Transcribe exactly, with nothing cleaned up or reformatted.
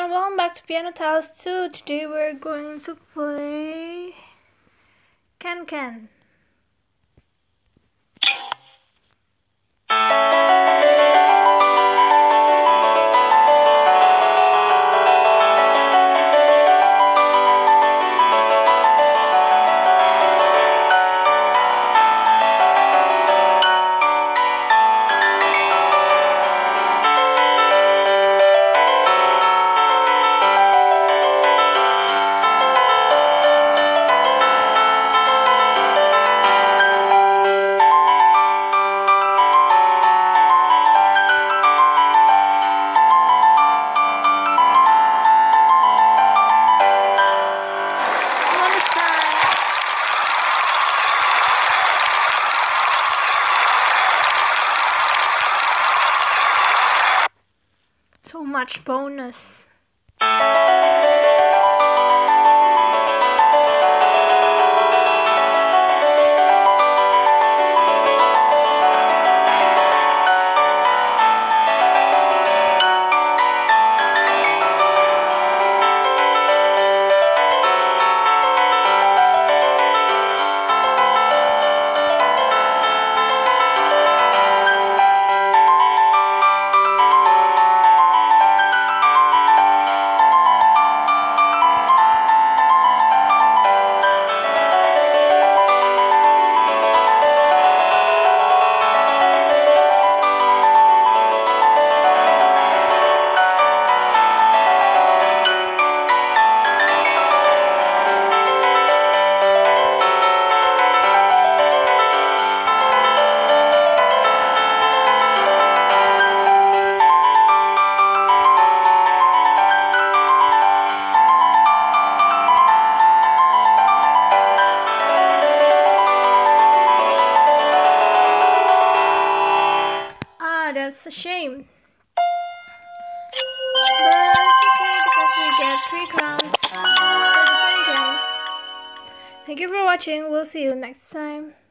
everyone, welcome back to Piano Tiles two. Today we're going to play Can Can. So much bonus. That's a shame. But it's okay because we get three crowns for the Can Can. Thank you for watching. We'll see you next time.